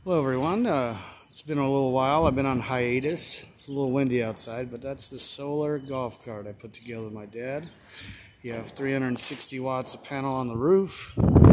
Hello everyone, it's been a little while. I've been on hiatus. It's a little windy outside, but that's the solar golf cart I put together with my dad. You have 360 watts of panel on the roof.